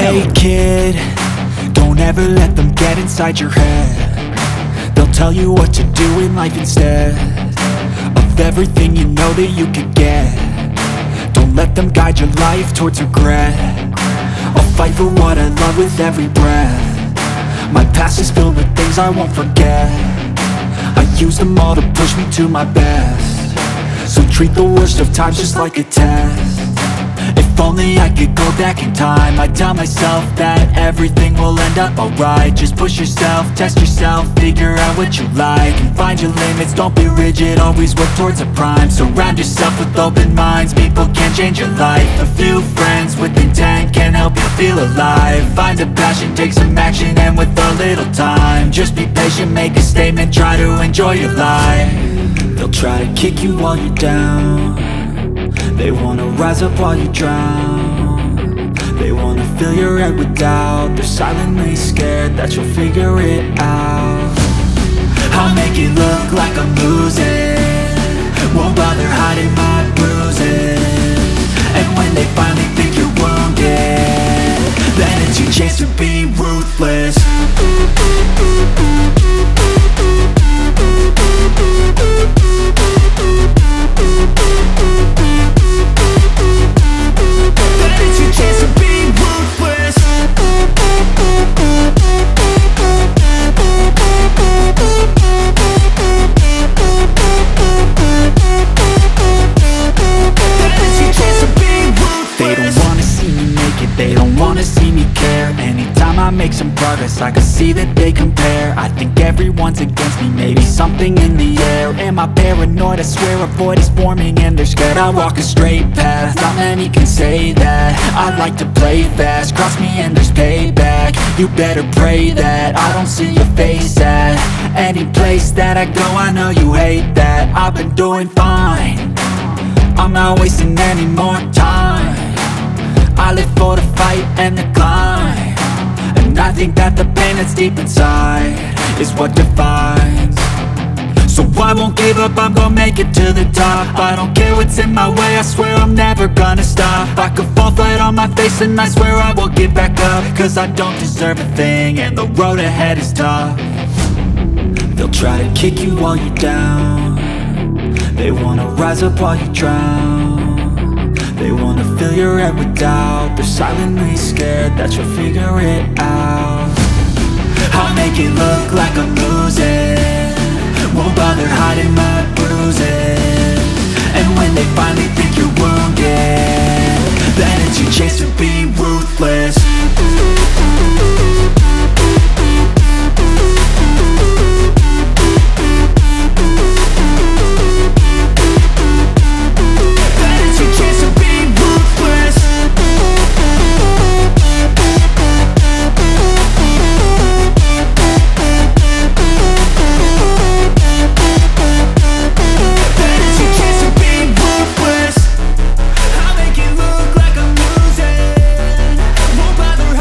Hey kid, don't ever let them get inside your head. They'll tell you what to do in life instead of everything you know that you could get. Don't let them guide your life towards regret. I'll fight for what I love with every breath. My past is filled with things I won't forget. I use them all to push me to my best. So treat the worst of times just like a test. If only I could go back in time, I'd tell myself that everything will end up alright. Just push yourself, test yourself, figure out what you like, and find your limits, don't be rigid, always work towards a prime. Surround yourself with open minds, people can change your life. A few friends with intent can help you feel alive. Find a passion, take some action, and with a little time, just be patient, make a statement, try to enjoy your life. They'll try to kick you while you're down. They wanna rise up while you drown. They wanna fill your head with doubt. They're silently scared that you'll figure it out. I'll make it look like I'm losing, won't bother hiding my bruises. And when they finally think you're wounded, then it's your chance to be ruthless. I make some progress, I can see that they compare. I think everyone's against me, maybe something in the air. Am I paranoid? I swear a void is forming and they're scared. I walk a straight path, not many can say that. I like to play fast, cross me and there's payback. You better pray that I don't see your face at any place that I go. I know you hate that. I've been doing fine, I'm not wasting any more time. I live for the fight and the climb, and I think that the pain that's deep inside is what defines. So I won't give up, I'm gonna make it to the top. I don't care what's in my way, I swear I'm never gonna stop. I could fall flat on my face and I swear I will get back up, cause I don't deserve a thing and the road ahead is tough. They'll try to kick you while you're down. They wanna rise up while you drown. They wanna fill your head with doubt. They're silently scared that you'll figure it out. I'll make it look like I'm losing, won't bother hiding my bruises. And when they finally think you're wounded, then it's your chance to be ruthless. Won't bother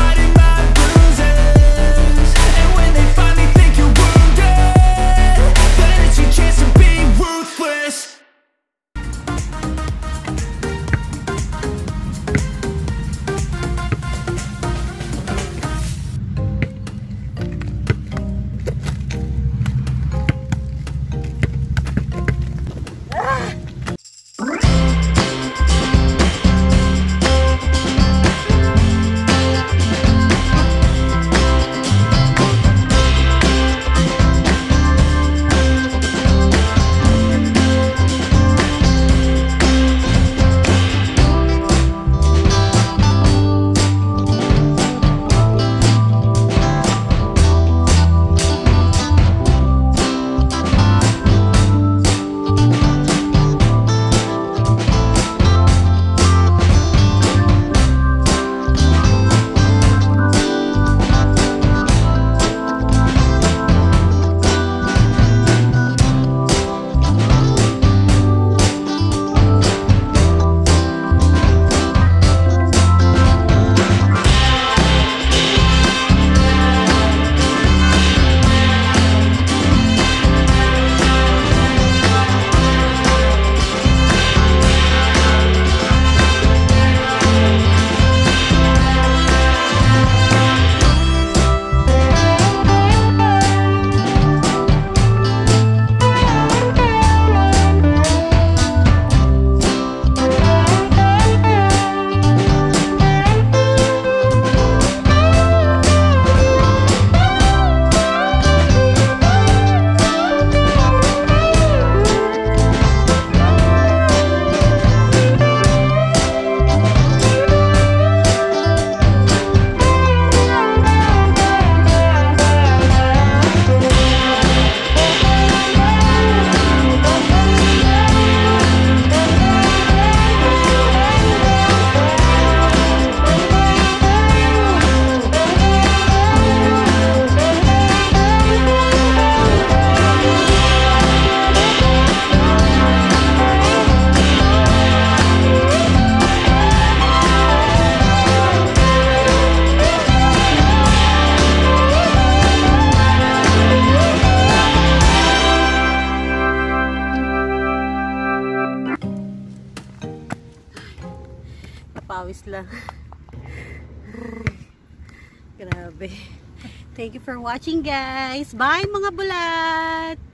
Ayos lang. Grabe. Thank you for watching, guys. Bye, mga bulat!